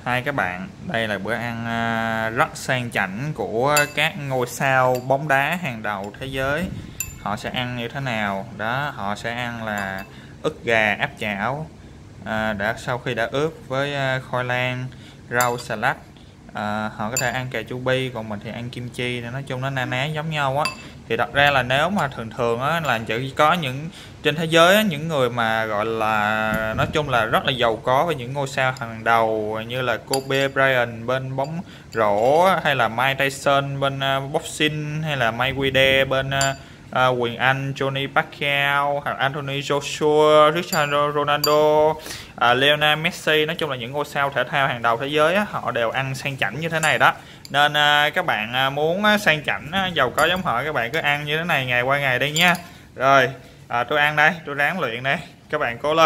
Hai các bạn, đây là bữa ăn rất sang chảnh của các ngôi sao bóng đá hàng đầu thế giới. Họ sẽ ăn như thế nào? Đó, họ sẽ ăn là ức gà áp chảo, sau khi đã ướp với khoai lang, rau salad. Họ có thể ăn cà chua bi, còn mình thì ăn kim chi. Nói chung nó na ná giống nhau á. Thì thật ra là nếu mà thường thường á, là chỉ có những trên thế giới á, những người mà gọi là nói chung là rất là giàu có với những ngôi sao hàng đầu như là Kobe Bryant bên bóng rổ, hay là Mike Tyson bên boxing, hay là Mayweather bên quyền Anh, Johnny Pacquiao, hoặc Anthony Joshua, Cristiano Ronaldo, Lionel Messi. Nói chung là những ngôi sao thể thao hàng đầu thế giới á, họ đều ăn sang chảnh như thế này đó. Nên các bạn muốn sang chảnh giàu có giống họ, các bạn cứ ăn như thế này ngày qua ngày đây nha. Rồi tôi ăn đây, tôi ráng luyện đây, các bạn cố lên.